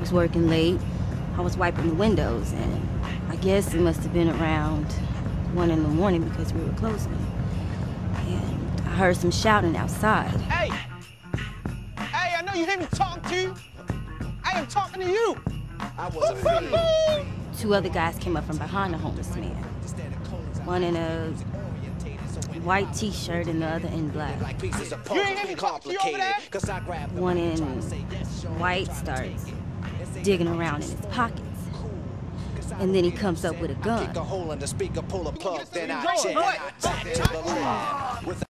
was working late. I was wiping the windows, and I guess it must have been around 1 in the morning because we were closing. And I heard some shouting outside. Hey! Hey, I know you hear me talking to you. I am talking to you. I wasn't 2 other guys came up from behind the homeless man. One in a white t-shirt and the other in black. You ain't hear me talking to you over there? One in white starts digging around in his pockets. And then he comes up with a gun. Kick a hole in the speaker, pull a plug, then I check.